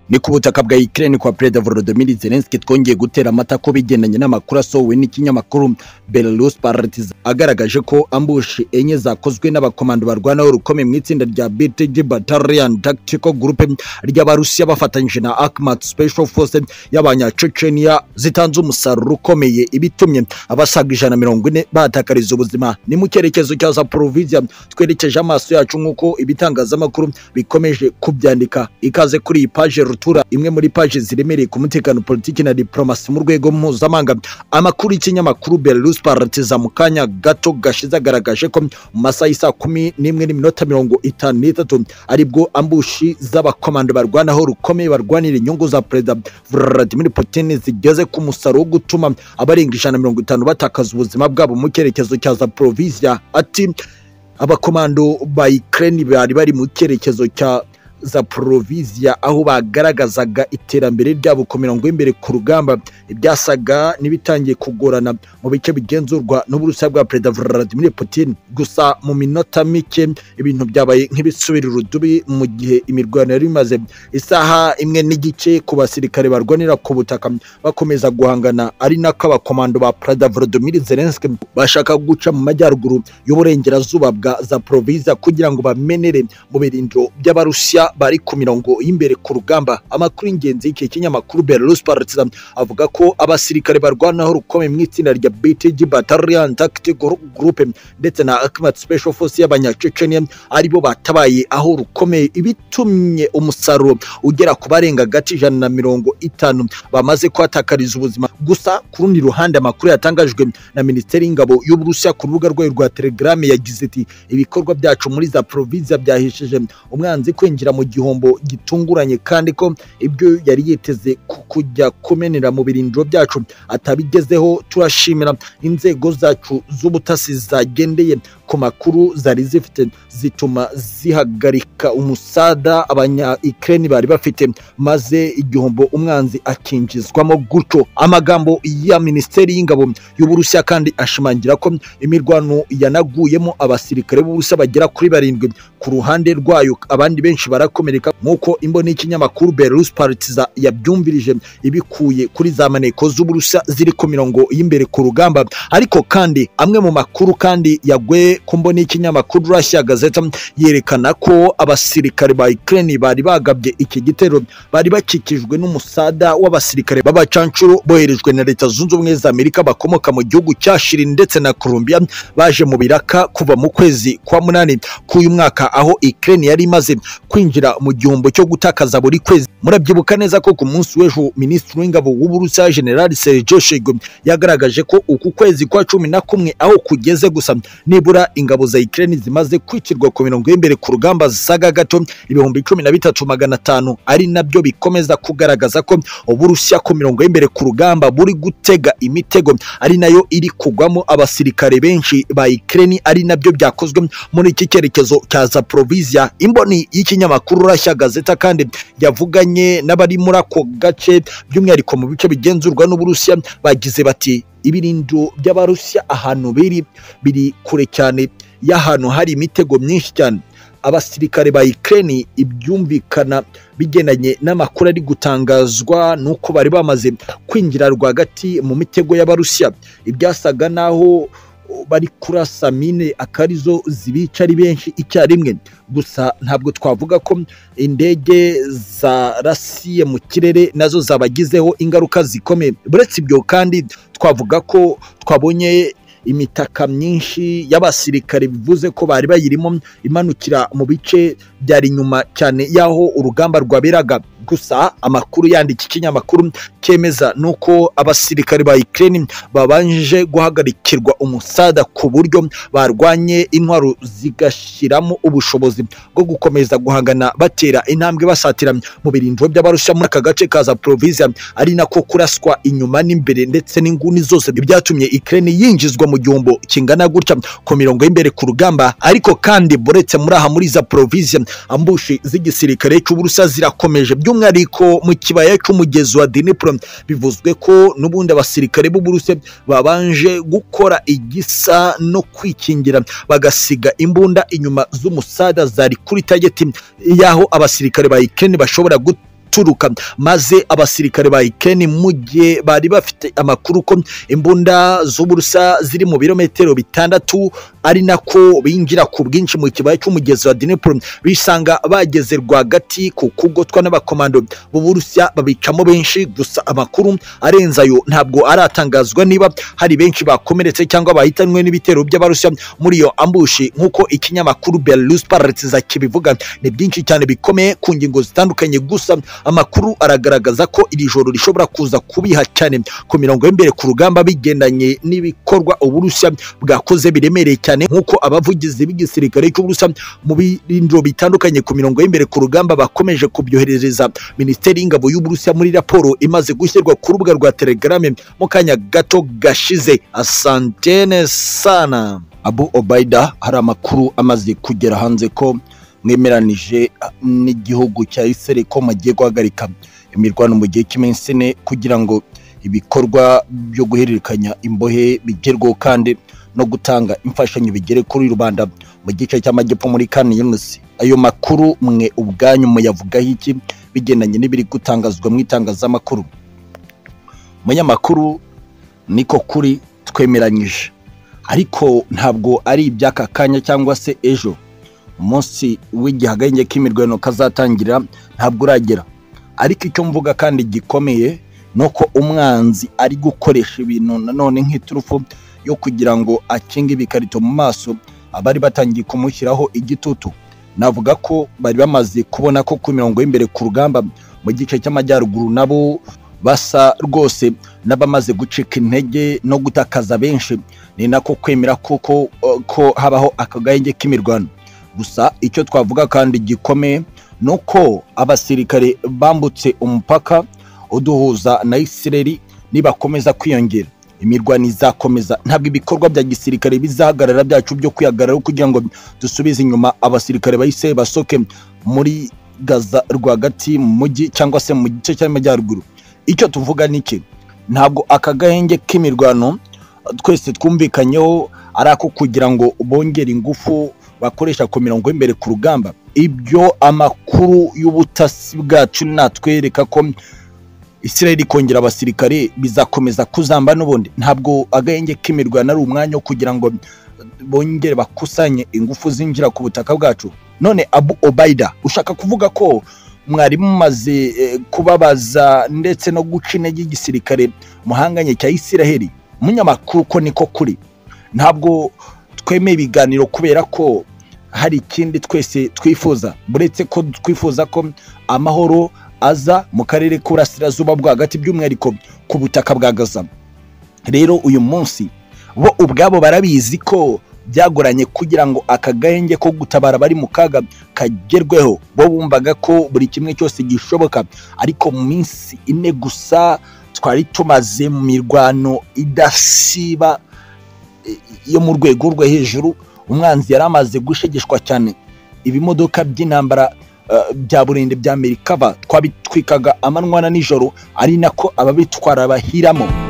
Ni ku butaka bwa Ukraine kwa Perezida Volodymyr Zelensky twongeye gutera amata ko bigendanye n'amakuru asohowe n'ikinyamakuru Belarus Politiki agaragaje ko ambushi enye zakozwe n'abakomando barwana urukomeye mu itsinda rya BTG Battalion Tactical Group ry'Abarusiya bafatanyije na Akhmat Special Force y'Abanya-Chechnya zitanze umusaruro ukomeye ibitumye abasaga 140 batakariza ubuzima. Ni mu cyerekezo cya Zaporizhzhia twerekeje amaso yacu nk'uko ibitangazamakuru bikomeje kubyandika. Ikaze kuri iyi page rutura imwe muri page ziremereye ku mutekano, politiki na diplomasi mu rwego mpuzamahanga. Amakuru y'ikinyamakuru Belarus Politiki mu kanya gato gashize agaragaje ko mu masaha y'isa 11:53 aribwo ambushi z'abakomando barwanaho rukomeye barwanira inyungu za Perezida Vladimir Putin zigeze ku musaruro wo gutuma abarenga 150 batakaza ubuzima bwabo mu cyerekezo cya Zaporizhzhia. Ati abakomando ba Ukraine bari mu cyerekezo cya Zaporizhzhia aho bagaragazaga iterambere ryabo ku mirongo imbere ku rugamba ibyasaga nibitangiye kugorana mu bice bigenzurwa n'Uburusiya bwa Perezida Vladimir Putin. Gusa mu minota mike ibintu byabaye nk'ibisubira urudubi mu gihe imirwano yari imaze isaha imwe n'igice ku basirikare barwanira ku butaka bakomeza guhangana, ari nako abakomando ba Perezida Volodymyr Zelensky bashaka guca mu majyaruguru y'uburengerazuba bwa Zaporizhzhia kugira ngo bamenere mu birindiro by'Abarusiya bari ku mirongo y'imbere ku rugamba. Amakuru y'ingenzi y'iki kinyamakuru Belarus Politiki avuga ko abasirikare barwanaho rukomeye mu itsinda rya BTG Battalion Tactical Group ndetse na Akhmat Special Force y'Abanya-Chechnya aribo batabaye aho rukomeye ibitumye umusaruro ugera ku barenga gati 150 bamaze kwatakariza ubuzima. Gusa ku rundi ruhande amakuru yatangajwe na Minisiteri y'Ingabo y'Uburusiya ku rubuga rwayo rwa Telegram yagize ati ibikorwa byacu muri Zaporizhzhia byahesheje umwanzi kwinjira mu gihombo gitunguranye kandi ko ibyo yari yiteze kujya kumenera mu birindiro byacu atabigezeho. Turashimira inzego zacu z'ubutasi zagendeye ku makuru zari zifite zituma zihagarika umusada abanya-Ukraine bari bafite maze igihombo umwanzi akinjizwamo gutyo. Amagambo ya Minisiteri y'Ingabo y'Uburusiya kandi ashimangira ko imirwano yanaguyemo abasirikare b'Uburusiya bagera kuri 7 ku ruhande rwayo, abandi benshi barakomereka nk'uko imboni y'ikinyamakuru Belarus Politiki yabyumvirije ibikuye kuri za maneko z'Uburusiya ziri ku mirongo y'imbere ku rugamba. Ariko kandi amwe mu makuru kandi yagwe ku mboni y'ikinyamakuru Russia Gazeta yerekana ko abasirikare ba Ukraine bari bagabye iki gitero bari bakikijwe n'umusada w'abasirikare b'abacancuro boherejwe na Leta Zunze Ubumwe za Amerika bakomoka mu gihugu cya Chile ndetse na Colombia baje mu biraka kuva mu kwezi kwa 8 k'uyu mwaka, aho Ukraine yari imaze kwinjira mu gihombo cyo gutakaza buri kwezi. Murabyibuka neza ko ku munsi w'ejo Minisitiri w'Ingabo w'Uburusiya General Shoigu yagaragaje ko uku kwezi kwa 11 aho kugeze gusa nibura ingabo za Ukraine zimaze kwicirwa ku mirongo y'imbere ku rugamba zisaga gato 13,500 ari nabyo bikomeza kugaragaza ko Uburusiya ku mirongo y'imbere ku rugamba buri gutega imitego ari nayo iri kugwamo abasirikare benshi ba Ukraine, ari nabyo byakozwe muri iki cyerekezo cya Zaporizhzhia. Imboni y'ikinyamakuru Russia Gazeta kandi yavuganye n'abari muri ako gace by'umwihariko mu bice bigenzurwa n'Uburusiya bagize bati ibirindo by'Abarusiya ahantu biri kure cyane y'ahantu hari imitego myinshi cyane. Abasirikare ba Ukraine ibyumvikana bigenanye n'amakuru ari gutangazwa nuko bari bamaze kwinjira rwagati mu mitego y'Abarusiya ibyasaga naho bari kurasa mine akarizo zibica ari benshi icyarimwe. Gusa ntabwo twavuga ko indege za rasiye mu kirere nazo zabagizeho ingaruka zikomeye. Buretse ibyo kandi twavuga ko twabonye imitaka myinshi y'abasirikare bivuze ko bari bayirimo imanukira mu bice byari nyuma cyane yaho urugamba rwaberaga. Gusa amakuru yandika ikinyamakuru kemeza nuko abasirikare ba Ukraine babanje guhagarikirwa umusada ku buryo barwanye intwaro zigashiramo ubushobozi bwo gukomeza guhangana batera intambwe basatira mu birindiro by'Abarusiya muri aka gace ka Zaporizhzhia, ari nako kuraswa inyuma n'imbere ndetse n'inguni zose byatumye Ukraine yinjizwa mu gihombo kingana gutya ku mirongo y'imbere ku rugamba. Ariko kandi buretse muri aha muri Zaporizhzhia ambushi z'igisirikare cy'Uburusiya zirakomeje by'umwihariko mu kibaya cy'umugezi wa Dnipro. Bivuzwe ko n'ubundi abasirikare b'Uburusiya babanje gukora igisa no kwikingira bagasiga imbunda inyuma z'umusada zari kuri target yaho abasirikare ba Ukraine bashobora guturuka maze abasirikare ba Ukraine mu gihe bari bafite amakuru ko imbunda z'Uburusiya ziri mu birometero 6 ari nako binjira ku bwinshi mu kibaya cy'umugezi wa Dnipro bisanga bageze rwagati ku kugotwa n'abakomando b'Uburusiya babicamo benshi gusa amakuru arenzayo ntabwo aratangazwa niba hari benshi bakomeretse cyangwa bahitanwe n'ibitero by'Abarusiya muri iyo ambushi nkuko ikinyamakuru Belarus Paratiza kibivuga ni byinshi cyane bikomeye ku ngingo zitandukanye gusa amakuru aragaragaza ko iri joro rishobora kuza kubiha cyane ku mirongo y'imbere ku rugamba bigendanye n'ibikorwa Uburusiya bwakoze biremereye cyane nkuko abavugizi b'igisirikare cy'Uburusiya mu birindiro bitandukanye ku mirongo y'imbere ku rugamba bakomeje kubyoherereza Minisiteri y'Ingabo y'Uburusiya muri raporo imaze gushyirwa ku rubuga rwa Telegram mu kanya gato gashize. Asantene sana. Abu Obaida hari amakuru amaze kugera hanze ko mwemeranije n'igihugu cya Israel ko magiye guhagarika imirwano mu gihe cy'iminsi 4 kugira ngo ibikorwa byo guhererekanya imbohe bigerwaho kandi no gutanga imfashanyo bigere kuri rubanda mu gice cy'amajyepfo muri yanyuze. Ayo makuru mwe ubwanyu muyavugaho iki bigendanye n'ibiri gutangazwa mu itangazamakuru? Munyamakuru niko Kuri twemeranyije, ariko ntabwo ari iby'aka kanya cyangwa se ejo. Umunsi w'igihagenge k'imirwano kazatangira ntabwo uragera, ariko icyo mvuga kandi gikomeye nuko umwanzi ari gukoresha ibintu nanone nk'iturufu yo kugira ngo akinge ibikarito mu maso abari batangiye kumushyiraho igitutu. Navuga ko bari bamaze kubona ko ku mirongo y'imbere ku rugamba mu gice cy'amajyaruguru nabo basa rwose n'abamaze gucika intege no gutakaza benshi, ni nako kwemera ko habaho akagahenge k'imirwano. Gusa icyo twavuga kandi gikomeye nuko abasirikare bambutse umupaka uduhuza na Israel nibakomeza kwiyongera imirwano izakomeza. Ntabwo ibikorwa bya gisirikare bizahagarara byacu byo kwihagarara kugira ngo dusubize inyuma abasirikare bahise basoke muri Gaza rwagati mu mujyi cyangwa se mu gice cy'amajyaruguru. Icyo tuvuga niki, ntabwo akagahenge k'imirwano twese twumvikanyeho ari ako kugira ngo bongere ingufu bakoresha ku mirongo y'imbere ku rugamba. Ibyo amakuru y'ubutasi bwacu natwereka ko Israel kongera abasirikare bizakomeza kuzamba n'ubundi. Ntabwo agahenge k'imirwano ari umwanya wo kugira ngo bongere bakusanye ingufu zinjira ku butaka bwacu. None Abu Obaida ushaka kuvuga ko mwari mumaze kubabaza ndetse no guca intege igisirikare muhanganye cya Israel? Munyamakuru ko niko Kuri. Ntabwo twemeye ibiganiro kubera ko hari ikindi twese twifuza, buretse ko twifuza ko amahoro aza mu karere k'Uburasirazuba bwa hagati by'umwihariko ku butaka bwa Gaza. Rero uyu munsi bo ubwabo barabizi ko byagoranye kugira ngo akagahenge ko gutabara bari mu kaga kagerweho. Bo bumvaga ko buri kimwe cyose gishoboka, ariko mu minsi 4 gusa twari tumaze mu mirwano idasiba yo mu rwego rwo hejuru. Umwanzi yaramaze gushegeshwa cyane. Ibimodoka by'intambara bya burende bya Amerika twabitwikaga amanywa na nijoro, ari nako ababitwara bahiramo.